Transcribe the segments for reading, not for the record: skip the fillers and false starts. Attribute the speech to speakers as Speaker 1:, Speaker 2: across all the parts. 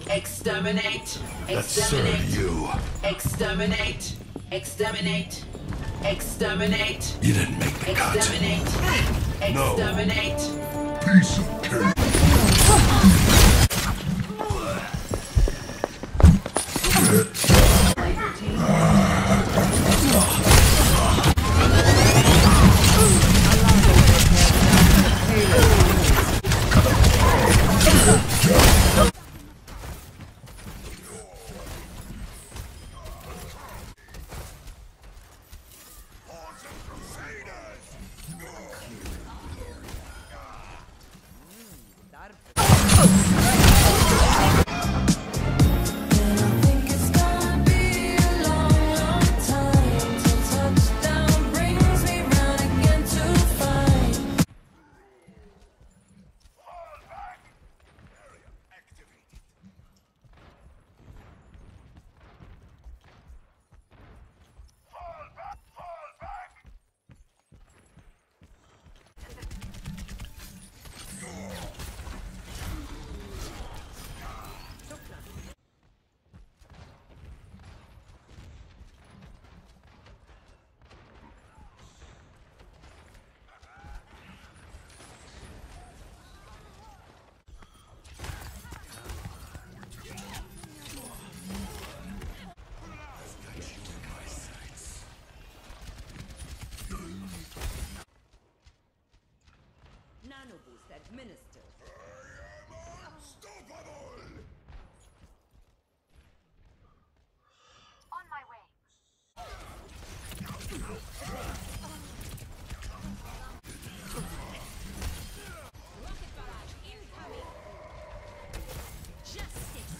Speaker 1: Exterminate.
Speaker 2: Let's serve you.
Speaker 1: Exterminate. Exterminate. Exterminate.
Speaker 2: You didn't make the cut.
Speaker 1: Exterminate.
Speaker 2: No.
Speaker 1: Exterminate.
Speaker 2: Piece of cake.
Speaker 3: Nano boost administered.
Speaker 4: On my way.
Speaker 5: Rocket barrage incoming. Justice.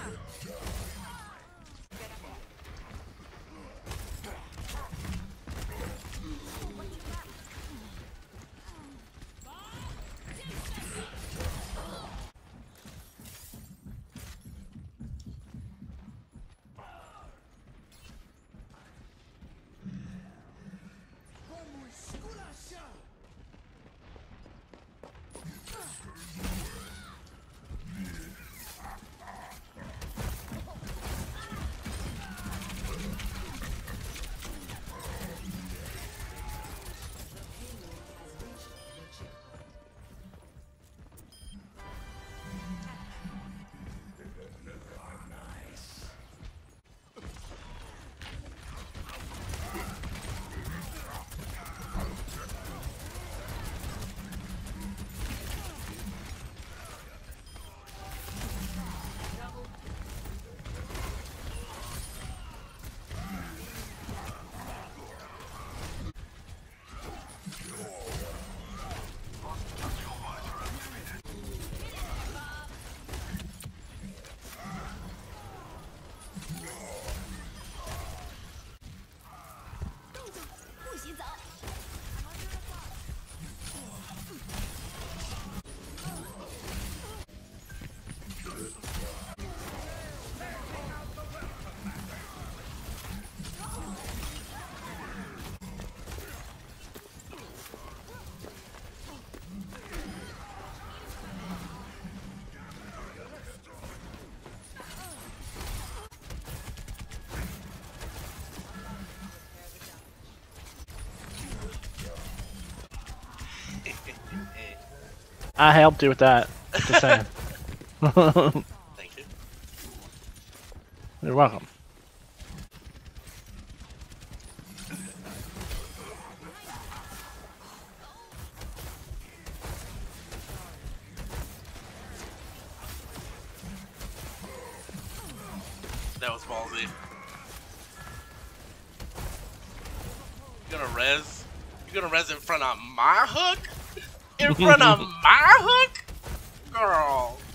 Speaker 6: I helped you with that. Just saying.
Speaker 7: Thank you.
Speaker 6: You're welcome.
Speaker 7: That was ballsy. You gonna res? You gonna res in front of my hook? In front of my hook? Girl.